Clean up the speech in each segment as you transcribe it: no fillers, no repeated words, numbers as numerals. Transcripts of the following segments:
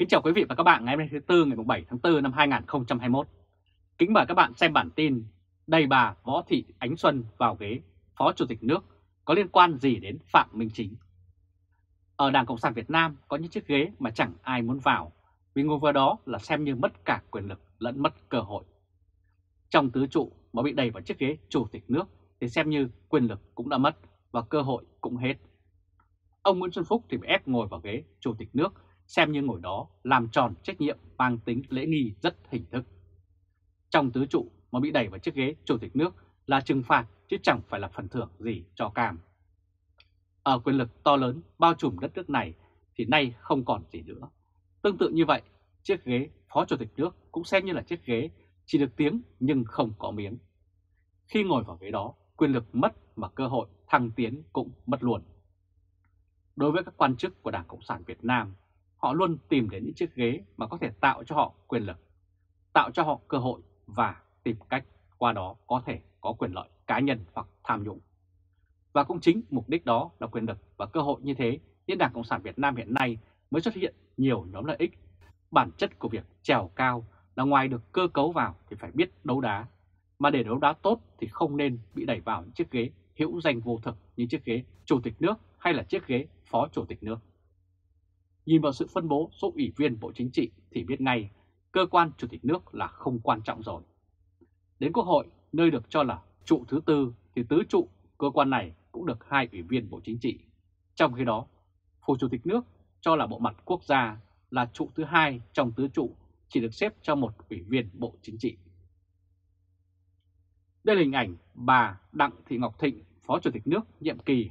Kính chào quý vị và các bạn ngày hôm nay thứ Tư ngày 7 tháng 4 năm 2021. Kính mời các bạn xem bản tin đầy bà Võ Thị Ánh Xuân vào ghế Phó Chủ tịch nước có liên quan gì đến Phạm Minh Chính. Ở Đảng Cộng sản Việt Nam có những chiếc ghế mà chẳng ai muốn vào vì ngồi vào đó là xem như mất cả quyền lực lẫn mất cơ hội. Trong tứ trụ mà bị đẩy vào chiếc ghế Chủ tịch nước thì xem như quyền lực cũng đã mất và cơ hội cũng hết. Ông Nguyễn Xuân Phúc thì bị ép ngồi vào ghế Chủ tịch nước, xem như ngồi đó làm tròn trách nhiệm mang tính lễ nghi rất hình thức. Trong tứ trụ mà bị đẩy vào chiếc ghế Chủ tịch nước là trừng phạt chứ chẳng phải là phần thưởng gì cho cam. Ở quyền lực to lớn bao trùm đất nước này thì nay không còn gì nữa. Tương tự như vậy, chiếc ghế Phó Chủ tịch nước cũng xem như là chiếc ghế chỉ được tiếng nhưng không có miếng. Khi ngồi vào ghế đó, quyền lực mất mà cơ hội thăng tiến cũng mất luôn. Đối với các quan chức của Đảng Cộng sản Việt Nam, họ luôn tìm đến những chiếc ghế mà có thể tạo cho họ quyền lực, tạo cho họ cơ hội và tìm cách qua đó có thể có quyền lợi cá nhân hoặc tham nhũng. Và cũng chính mục đích đó là quyền lực và cơ hội như thế nên Đảng Cộng sản Việt Nam hiện nay mới xuất hiện nhiều nhóm lợi ích. Bản chất của việc trèo cao là ngoài được cơ cấu vào thì phải biết đấu đá, mà để đấu đá tốt thì không nên bị đẩy vào những chiếc ghế hữu danh vô thực như chiếc ghế Chủ tịch nước hay là chiếc ghế Phó Chủ tịch nước. Nhìn vào sự phân bố số ủy viên Bộ Chính trị thì biết ngay cơ quan Chủ tịch nước là không quan trọng rồi. Đến Quốc hội, nơi được cho là trụ thứ tư thì tứ trụ cơ quan này cũng được 2 ủy viên Bộ Chính trị. Trong khi đó, Phủ Chủ tịch nước cho là bộ mặt quốc gia là trụ thứ hai trong tứ trụ chỉ được xếp cho 1 ủy viên Bộ Chính trị. Đây là hình ảnh bà Đặng Thị Ngọc Thịnh, Phó Chủ tịch nước nhiệm kỳ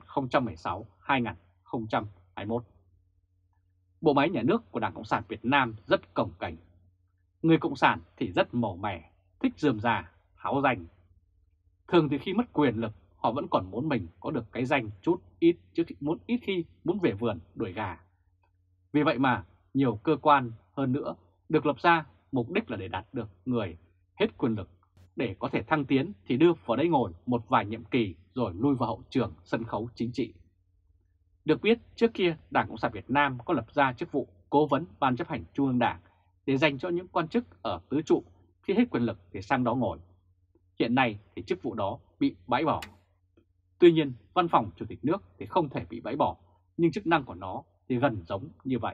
2016-2021. Bộ máy nhà nước của Đảng Cộng sản Việt Nam rất cồng kềnh. Người Cộng sản thì rất màu mè, thích rườm rà, háo danh. Thường thì khi mất quyền lực, họ vẫn còn muốn mình có được cái danh chút ít chứ ít khi muốn về vườn đuổi gà. Vì vậy mà nhiều cơ quan hơn nữa được lập ra mục đích là để đạt được người hết quyền lực để có thể thăng tiến thì đưa vào đây ngồi một vài nhiệm kỳ rồi lui vào hậu trường sân khấu chính trị. Được biết trước kia Đảng Cộng sản Việt Nam có lập ra chức vụ cố vấn Ban chấp hành Trung ương Đảng để dành cho những quan chức ở tứ trụ khi hết quyền lực thì sang đó ngồi. Hiện nay thì chức vụ đó bị bãi bỏ. Tuy nhiên Văn phòng Chủ tịch nước thì không thể bị bãi bỏ, nhưng chức năng của nó thì gần giống như vậy.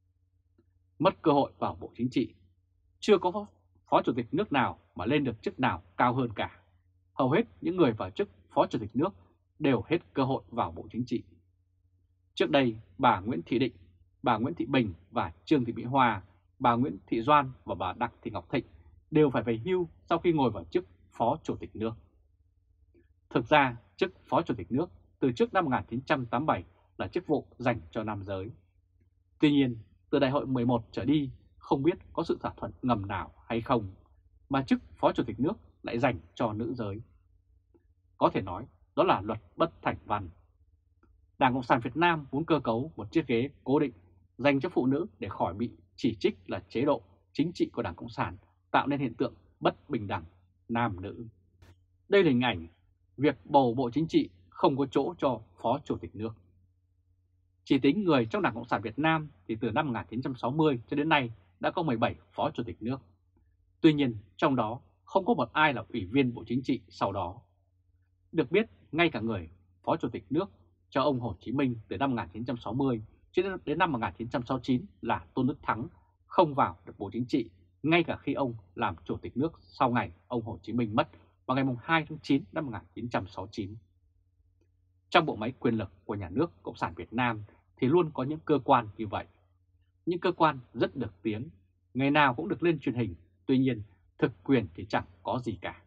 Mất cơ hội vào Bộ Chính trị. Chưa có Phó Chủ tịch nước nào mà lên được chức nào cao hơn cả. Hầu hết những người vào chức Phó Chủ tịch nước đều hết cơ hội vào Bộ Chính trị. Trước đây, bà Nguyễn Thị Định, bà Nguyễn Thị Bình và Trương Thị Mỹ Hoa, bà Nguyễn Thị Doan và bà Đặng Thị Ngọc Thịnh đều phải về hưu sau khi ngồi vào chức Phó Chủ tịch nước. Thực ra, chức Phó Chủ tịch nước từ trước năm 1987 là chức vụ dành cho nam giới. Tuy nhiên, từ đại hội 11 trở đi, không biết có sự thỏa thuận ngầm nào hay không, mà chức Phó Chủ tịch nước lại dành cho nữ giới. Có thể nói, đó là luật bất thành văn. Đảng Cộng sản Việt Nam muốn cơ cấu một chiếc ghế cố định dành cho phụ nữ để khỏi bị chỉ trích là chế độ chính trị của Đảng Cộng sản tạo nên hiện tượng bất bình đẳng nam nữ. Đây là hình ảnh việc bầu Bộ Chính trị không có chỗ cho Phó Chủ tịch nước. Chỉ tính người trong Đảng Cộng sản Việt Nam thì từ năm 1960 cho đến nay đã có 17 Phó Chủ tịch nước. Tuy nhiên trong đó không có một ai là ủy viên Bộ Chính trị sau đó. Được biết ngay cả người Phó Chủ tịch nước cho ông Hồ Chí Minh từ năm 1960 cho đến năm 1969 là Tôn Đức Thắng không vào được Bộ Chính trị ngay cả khi ông làm Chủ tịch nước sau ngày ông Hồ Chí Minh mất vào ngày 2 tháng 9 năm 1969. Trong bộ máy quyền lực của nhà nước Cộng sản Việt Nam thì luôn có những cơ quan như vậy. Những cơ quan rất được tiếng, ngày nào cũng được lên truyền hình, tuy nhiên thực quyền thì chẳng có gì cả.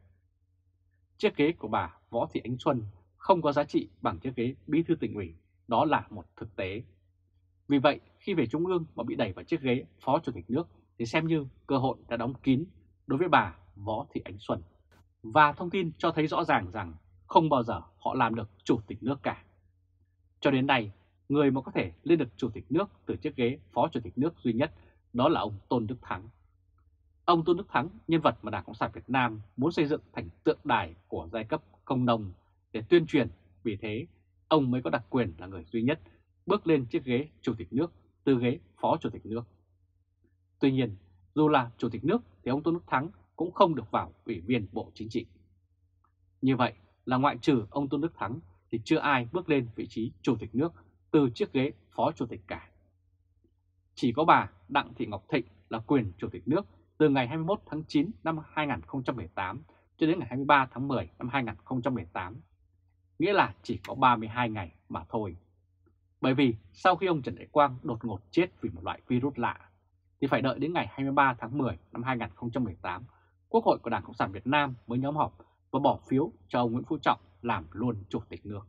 Chiếc ghế của bà Võ Thị Ánh Xuân không có giá trị bằng chiếc ghế bí thư tỉnh ủy, đó là một thực tế. Vì vậy, khi về Trung ương mà bị đẩy vào chiếc ghế Phó Chủ tịch nước thì xem như cơ hội đã đóng kín đối với bà Võ Thị Ánh Xuân. Và thông tin cho thấy rõ ràng rằng không bao giờ họ làm được Chủ tịch nước cả. Cho đến nay, người mà có thể lên được Chủ tịch nước từ chiếc ghế Phó Chủ tịch nước duy nhất đó là ông Tôn Đức Thắng. Ông Tôn Đức Thắng, nhân vật mà Đảng Cộng sản Việt Nam muốn xây dựng thành tượng đài của giai cấp công nông để tuyên truyền, vì thế ông mới có đặc quyền là người duy nhất bước lên chiếc ghế Chủ tịch nước từ ghế Phó Chủ tịch nước. Tuy nhiên, dù là Chủ tịch nước thì ông Tôn Đức Thắng cũng không được vào Ủy viên Bộ Chính trị. Như vậy là ngoại trừ ông Tôn Đức Thắng thì chưa ai bước lên vị trí Chủ tịch nước từ chiếc ghế Phó Chủ tịch cả. Chỉ có bà Đặng Thị Ngọc Thịnh là quyền Chủ tịch nước từ ngày 21 tháng 9 năm 2018 cho đến ngày 23 tháng 10 năm 2018, nghĩa là chỉ có 32 ngày mà thôi. Bởi vì sau khi ông Trần Đại Quang đột ngột chết vì một loại virus lạ, thì phải đợi đến ngày 23 tháng 10 năm 2018, Quốc hội của Đảng Cộng sản Việt Nam mới nhóm họp và bỏ phiếu cho ông Nguyễn Phú Trọng làm luôn Chủ tịch nước.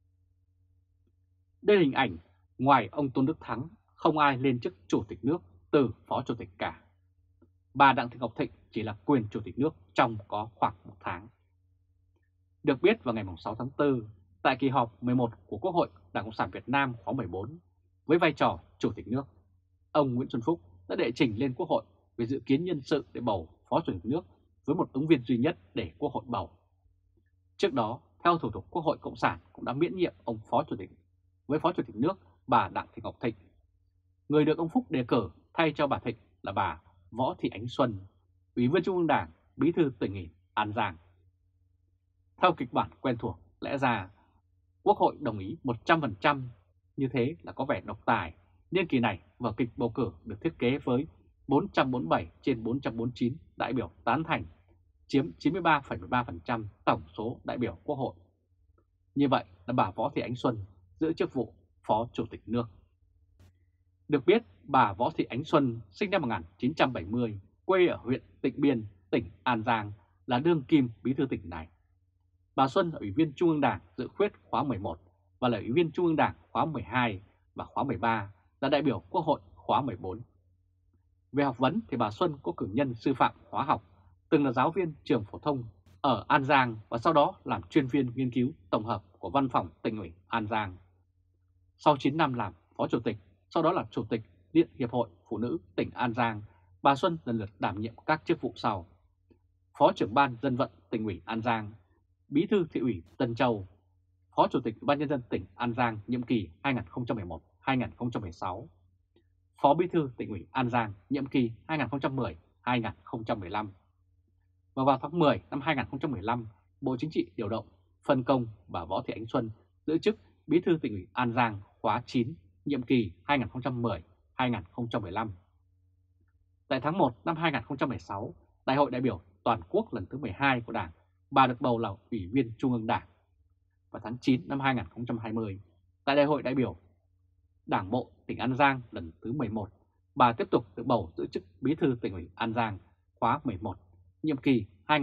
Đây là hình ảnh ngoài ông Tôn Đức Thắng, không ai lên chức Chủ tịch nước từ Phó Chủ tịch cả. Bà Đặng Thị Ngọc Thịnh chỉ là quyền Chủ tịch nước trong có khoảng một tháng. Được biết vào ngày 6 tháng 4, tại kỳ họp 11 của Quốc hội Đảng Cộng sản Việt Nam khóa 14, với vai trò Chủ tịch nước, ông Nguyễn Xuân Phúc đã đệ trình lên Quốc hội về dự kiến nhân sự để bầu Phó Chủ tịch nước với một ứng viên duy nhất để Quốc hội bầu. Trước đó, theo thủ tục, Quốc hội Cộng sản cũng đã miễn nhiệm ông Phó Chủ tịch với Phó Chủ tịch nước bà Đặng Thị Ngọc Thịnh. Người được ông Phúc đề cử thay cho bà Thịnh là bà Võ Thị Ánh Xuân, Ủy viên Trung ương Đảng, Bí thư Tỉnh ủy An Giang. Theo kịch bản quen thuộc, lẽ ra Quốc hội đồng ý 100%, như thế là có vẻ độc tài, nên kỳ này vở kịch bầu cử được thiết kế với 447 trên 449 đại biểu tán thành, chiếm 93,13% tổng số đại biểu Quốc hội. Như vậy là bà Võ Thị Ánh Xuân giữ chức vụ Phó Chủ tịch nước. Được biết, bà Võ Thị Ánh Xuân sinh năm 1970, quê ở huyện Tịnh Biên, tỉnh An Giang, là đương kim bí thư tỉnh này. Bà Xuân là Ủy viên Trung ương Đảng dự khuyết khóa 11 và là Ủy viên Trung ương Đảng khóa 12 và khóa 13, là đại biểu Quốc hội khóa 14. Về học vấn thì bà Xuân có cử nhân sư phạm hóa học, từng là giáo viên trường phổ thông ở An Giang và sau đó làm chuyên viên nghiên cứu tổng hợp của Văn phòng Tỉnh ủy An Giang. Sau 9 năm làm Phó Chủ tịch, sau đó là Chủ tịch Điện Hiệp hội Phụ nữ tỉnh An Giang, bà Xuân lần lượt đảm nhiệm các chức vụ sau: Phó trưởng Ban Dân vận Tỉnh ủy An Giang, Bí thư Thị ủy Tân Châu, Phó Chủ tịch Ủy ban nhân dân tỉnh An Giang nhiệm kỳ 2011-2016, Phó Bí thư Tỉnh ủy An Giang nhiệm kỳ 2010-2015. Và vào tháng 10 năm 2015, Bộ Chính trị điều động phân công bà Võ Thị Ánh Xuân giữ chức Bí thư Tỉnh ủy An Giang khóa 9 nhiệm kỳ 2010-2015. Tại tháng 1 năm 2016, Đại hội đại biểu toàn quốc lần thứ 12 của Đảng, bà được bầu là Ủy viên Trung ương Đảng. Vào tháng 9 năm 2020, tại Đại hội đại biểu Đảng bộ tỉnh An Giang lần thứ 11, bà tiếp tục được bầu giữ chức Bí thư Tỉnh ủy An Giang khóa 11, nhiệm kỳ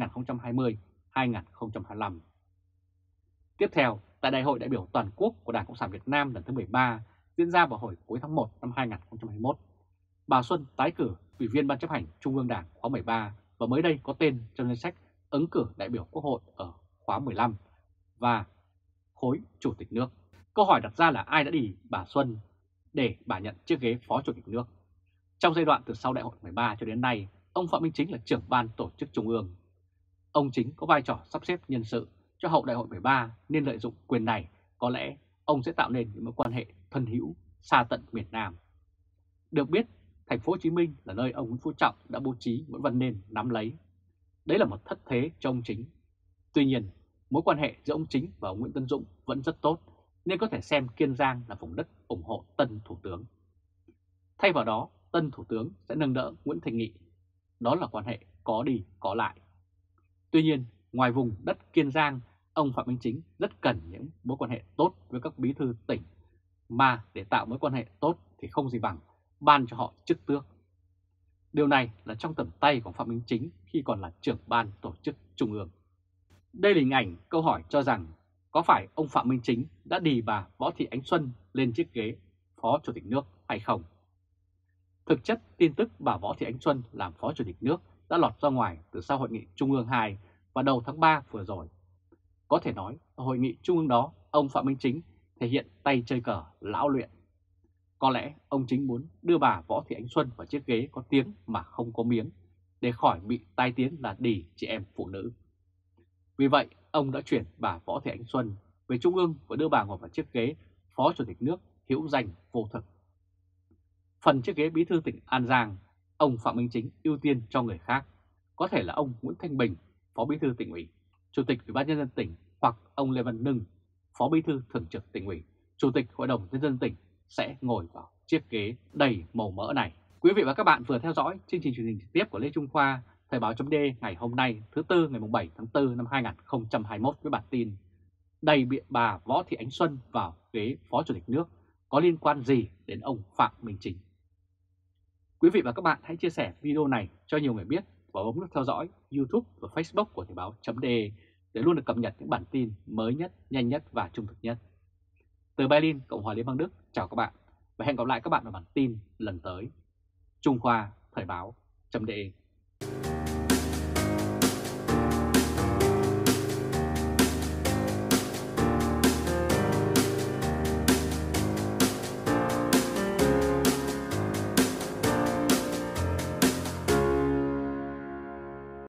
2020-2025. Tiếp theo, tại Đại hội đại biểu toàn quốc của Đảng Cộng sản Việt Nam lần thứ 13 diễn ra vào hồi cuối tháng 1 năm 2021, bà Xuân tái cử Ủy viên Ban chấp hành Trung ương Đảng khóa 13 và mới đây có tên trong danh sách ứng cử đại biểu Quốc hội ở khóa 15 và khối Chủ tịch nước. Câu hỏi đặt ra là ai đã đi bà Xuân để bà nhận chiếc ghế Phó Chủ tịch nước? Trong giai đoạn từ sau Đại hội 13 cho đến nay, ông Phạm Minh Chính là trưởng ban tổ chức Trung ương. Ông Chính có vai trò sắp xếp nhân sự cho hậu Đại hội 13 nên lợi dụng quyền này, có lẽ ông sẽ tạo nên những mối quan hệ thân hữu xa tận miền Nam. Được biết, thành phố Hồ Chí Minh là nơi ông Nguyễn Phú Trọng đã bố trí Nguyễn Văn Nên nắm lấy. Đấy là một thất thế cho ông Chính. Tuy nhiên, mối quan hệ giữa ông Chính và ông Nguyễn Tấn Dũng vẫn rất tốt, nên có thể xem Kiên Giang là vùng đất ủng hộ tân Thủ tướng. Thay vào đó, tân Thủ tướng sẽ nâng đỡ Nguyễn Thành Nghị. Đó là quan hệ có đi có lại. Tuy nhiên, ngoài vùng đất Kiên Giang, ông Phạm Minh Chính rất cần những mối quan hệ tốt với các bí thư tỉnh, mà để tạo mối quan hệ tốt thì không gì bằng ban cho họ chức tước. Điều này là trong tầm tay của Phạm Minh Chính khi còn là trưởng ban tổ chức Trung ương. Đây là hình ảnh câu hỏi cho rằng có phải ông Phạm Minh Chính đã đì bà Võ Thị Ánh Xuân lên chiếc ghế Phó Chủ tịch nước hay không? Thực chất, tin tức bà Võ Thị Ánh Xuân làm Phó Chủ tịch nước đã lọt ra ngoài từ sau Hội nghị Trung ương 2 vào đầu tháng 3 vừa rồi. Có thể nói, ở Hội nghị Trung ương đó, ông Phạm Minh Chính thể hiện tay chơi cờ lão luyện. Có lẽ ông Chính muốn đưa bà Võ Thị Ánh Xuân vào chiếc ghế có tiếng mà không có miếng, để khỏi bị tai tiếng là đì chị em phụ nữ. Vì vậy, ông đã chuyển bà Võ Thị Ánh Xuân về Trung ương và đưa bà ngồi vào chiếc ghế Phó Chủ tịch nước hữu danh vô thực. Phần chiếc ghế Bí thư tỉnh An Giang, ông Phạm Minh Chính ưu tiên cho người khác, có thể là ông Nguyễn Thanh Bình, Phó Bí thư Tỉnh ủy, Chủ tịch Ủy ban nhân dân tỉnh, hoặc ông Lê Văn Nưng, Phó Bí thư Thường trực Tỉnh ủy, Chủ tịch Hội đồng nhân dân tỉnh sẽ ngồi vào chiếc ghế đầy màu mỡ này. Quý vị và các bạn vừa theo dõi chương trình truyền hình trực tiếp của Lê Trung Khoa, Thời báo chấm ngày hôm nay thứ Tư ngày 7 tháng 4 năm 2021 với bản tin đầy bị bà Võ Thị Ánh Xuân vào ghế Phó Chủ tịch nước có liên quan gì đến ông Phạm Minh Chính. Quý vị và các bạn hãy chia sẻ video này cho nhiều người biết và bấm nút theo dõi YouTube và Facebook của Thời báo.de để luôn được cập nhật những bản tin mới nhất, nhanh nhất và trung thực nhất. Từ Berlin, Cộng hòa Liên bang Đức, chào các bạn và hẹn gặp lại các bạn ở bản tin lần tới. Trung Khoa, Thời báo.de